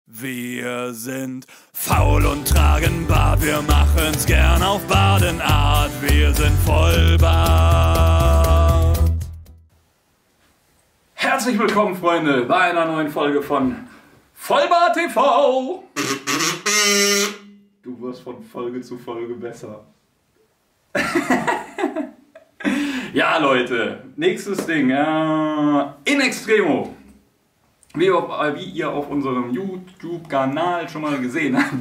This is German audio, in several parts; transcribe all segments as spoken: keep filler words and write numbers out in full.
Wir sind faul und tragen Bart, wir machen's gern auf Badenart, wir sind Vollbart. Herzlich willkommen, Freunde, bei einer neuen Folge von Vollbart T V. Du wirst von Folge zu Folge besser. Ja, Leute, nächstes Ding, äh, In Extremo. Wie, auf, wie ihr auf unserem YouTube-Kanal schon mal gesehen habt.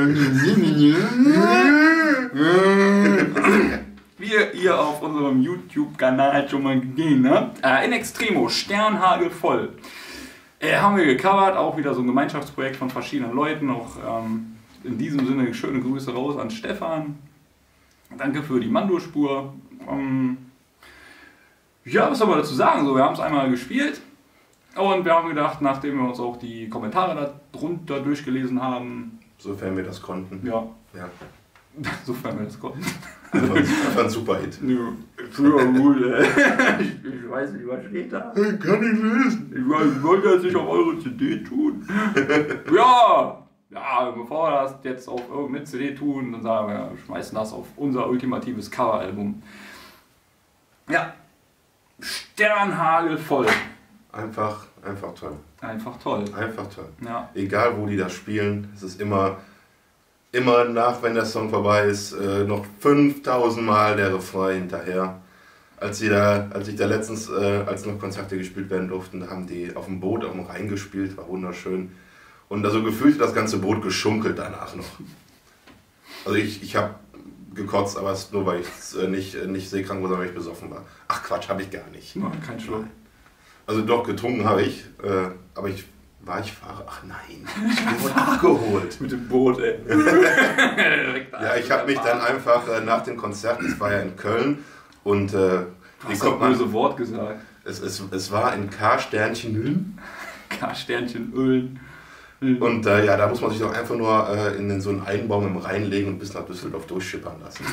Wie ihr auf unserem YouTube-Kanal schon mal gesehen habt. Äh, In Extremo, Sternhagel voll. Äh, haben wir gecovert, auch wieder so ein Gemeinschaftsprojekt von verschiedenen Leuten. Auch ähm, in diesem Sinne schöne Grüße raus an Stefan. Danke für die Mando-Spur. Ähm, ja, was soll man dazu sagen? So, wir haben es einmal gespielt. Und wir haben gedacht, nachdem wir uns auch die Kommentare darunter durchgelesen haben. Sofern wir das konnten. Ja. ja. Sofern wir das konnten. Das war, das war ein super Hit. Ja, gut, ey. Ich, ich weiß nicht, was steht da. Ich kann nicht lesen. Ich, ich wollte das nicht auf eure C D tun. Ja. Ja, bevor wir das jetzt auf irgendeine C D tun, dann sagen wir, wir schmeißen das auf unser ultimatives Coveralbum. Ja. Sternhagel voll. Einfach, einfach toll. Einfach toll. Einfach toll. Ja. Egal wo die das spielen, es ist immer, immer nach, wenn der Song vorbei ist, äh, noch fünftausend Mal der Refrain hinterher. Als, sie da, als ich da letztens, äh, als noch Konzerte gespielt werden durften, da haben die auf dem Boot auch noch reingespielt, war wunderschön. Und also gefühlt das ganze Boot geschunkelt danach noch. Also ich, ich habe gekotzt, aber es ist nur, weil ich äh, nicht, äh, nicht seekrank war, sondern weil ich besoffen war. Ach Quatsch, habe ich gar nicht. Nein, kein Schluck. Also doch, getrunken habe ich, äh, aber ich war ich Fahrer. Ach nein, ich wurde abgeholt. Mit dem Boot, ey. Ja, ich habe mich dann einfach äh, nach dem Konzert, es war ja in Köln, und äh, du hast das böse Wort gesagt. Es, es, es war in K-Sternchen K-Sternchen Ölen. Und äh, ja, da muss man sich doch einfach nur äh, in so einen Einbaum im Rhein legen und bis nach Düsseldorf durchschippern lassen.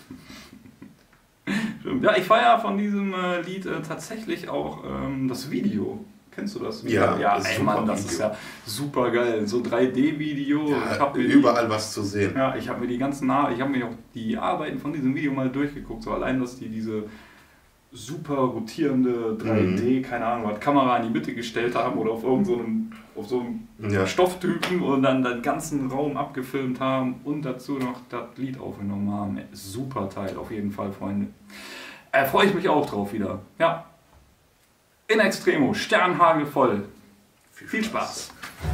Ja, ich feiere von diesem äh, Lied äh, tatsächlich auch ähm, das Video. Kennst du das Video? Ja, ja das ey, ist Mann, das Video. ist ja super geil. So drei D Video. Ja, ich hab mir überall die, was zu sehen. Ja, ich habe mir die ganzen, ich habe mir auch die Arbeiten von diesem Video mal durchgeguckt. So allein, dass die diese super rotierende drei D, mhm. keine Ahnung, was Kamera in die Mitte gestellt haben oder auf irgend so einem, auf so einem ja. Stofftypen und dann den ganzen Raum abgefilmt haben und dazu noch das Lied aufgenommen haben. Super Teil, auf jeden Fall, Freunde. Äh, freue ich mich auch drauf wieder. Ja. In Extremo, Sternhagel voll. Viel, Viel Spaß.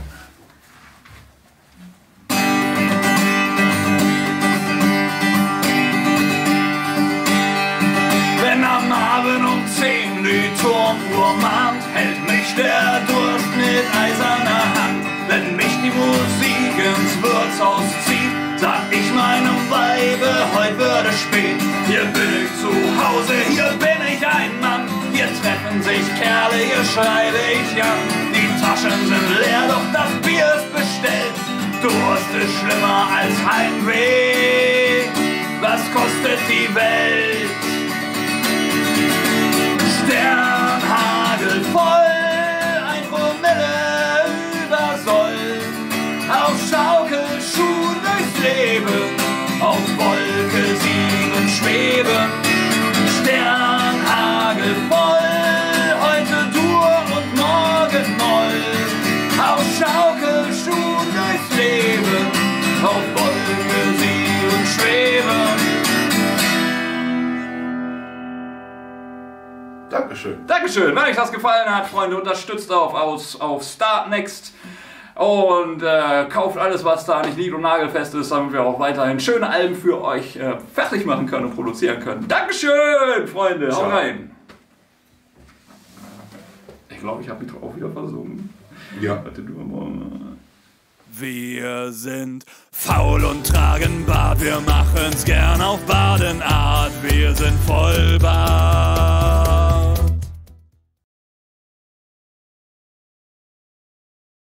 Wenn am Abend um zehn die Turmuhr mahnt, hält mich der Durst mit eiserner Hand. Wenn mich die Musik ins Wirtshaus zieht, sag ich meinem Weibe, heut wird es spät. Hier bin ich zu Hause, hier bin ich ein Mann. Hier treffen sich Kerle, hier schreibe ich an. Die Taschen sind leer, doch das Bier ist bestellt. Durst ist schlimmer als Heimweh. Was kostet die Welt? Sternhagel voll, ein Promille über Soll. Auf Schaukelschuhen durchs Leben, auf Wolke sieben schweben. Sternhagel voll, heute Dur und morgen Moll. Auf Schaukelschuhen durchs Leben, auf Wolke sieben schweben. Dankeschön. Dankeschön. Wenn euch das gefallen hat, Freunde, unterstützt auf, auf, auf Startnext und äh, kauft alles, was da nicht nied- und nagelfest ist, damit wir auch weiterhin schöne Alben für euch äh, fertig machen können und produzieren können. Dankeschön, Freunde. Ciao. Haut rein. Ich glaube, ich habe mich auch wieder versungen. Ja. Warte, du mal. Wir sind faul und tragen Bart, wir machen's gern auf Badenart, wir sind Vollbart.